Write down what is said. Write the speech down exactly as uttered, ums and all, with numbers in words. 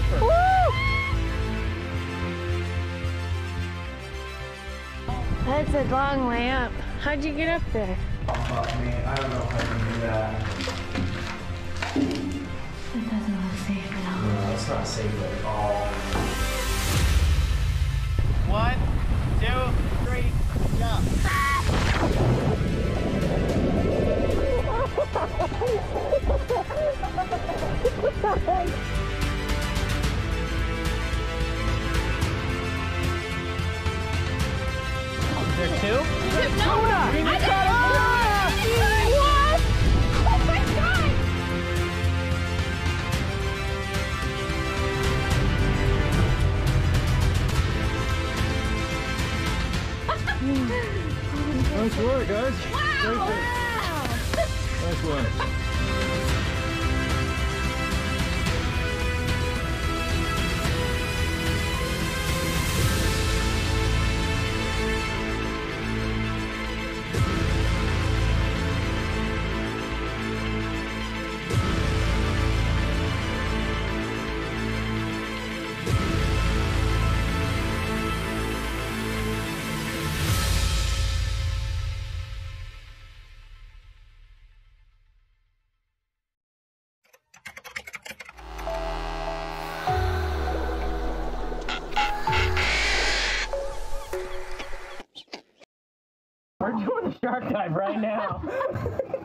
Woo! That's a long way up. How'd you get up there? Oh, fuck me. I don't know if I can do that. It doesn't look safe at all. No, it's not safe at all. One, two, three, jump. Is there two? No! Tuna! I We got caught a tuna! What? Oh my god! Nice work, guys. Wow! Great work. Wow! Nice one. We're doing the shark dive right now.